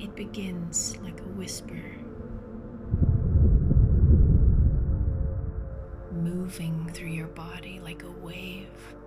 It begins like a whisper, moving through your body like a wave.